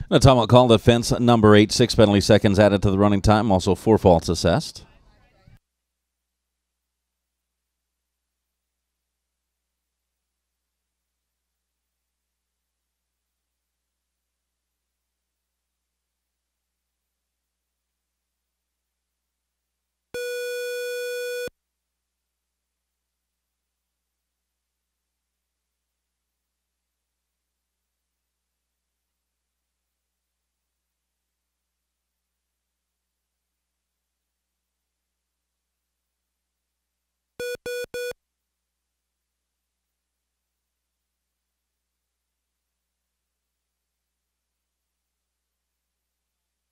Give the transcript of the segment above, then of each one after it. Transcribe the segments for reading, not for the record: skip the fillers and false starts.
A timeout call, defense number 8, 6 penalty seconds added to the running time, also 4 faults assessed.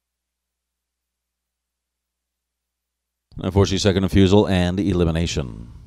Unfortunately, second refusal and elimination.